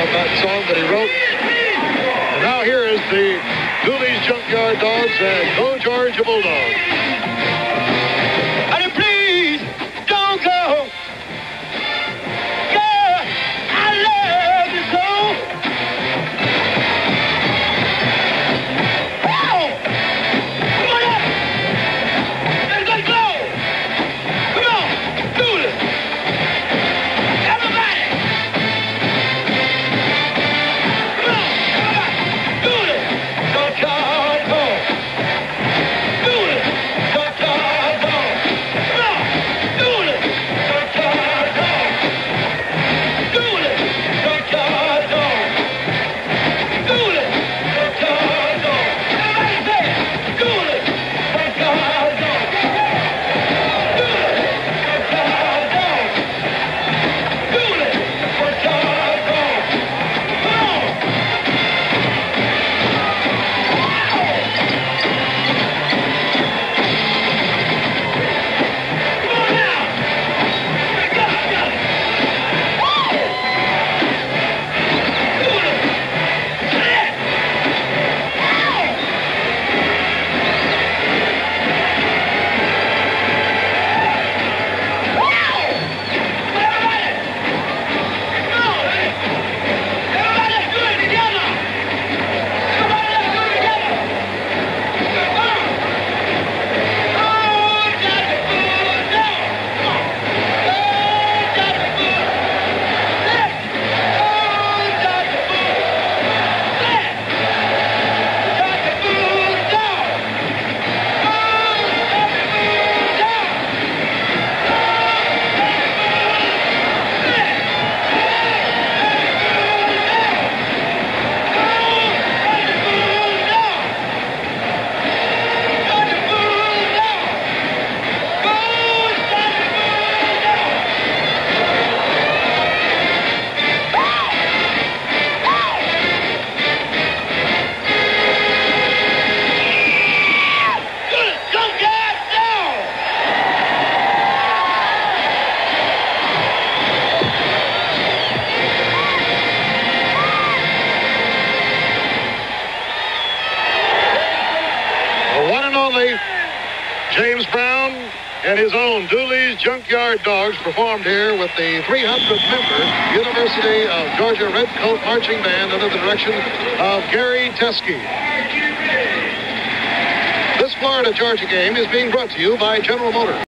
about that song that he wrote. And now here is the Dooley's Junkyard Dogs and Go Georgia Bulldogs. And please don't go. Girl, I love you so. Oh, come on up. Let's go. Come on, Dooley. Everybody. Come on, Dooley. Junkyard Dog. Dooley. Junkyard Dog. Come on, Dooley. Junkyard Dog. Dooley. Junkyard Dog. Dooley. Junkyard Dog. Everybody say it. Dooley. Junkyard Dog. Dooley. Junkyard Dog. Dooley. Junkyard Dog. Come on. Come on now. Go, go. Dooley. Yeah. The one and only James Brown and his own Dooley's Junkyard Dogs performed here with the 300-member University of Georgia Redcoat Marching Band under the direction of Gary Teskey. This Florida-Georgia game is being brought to you by General Motors.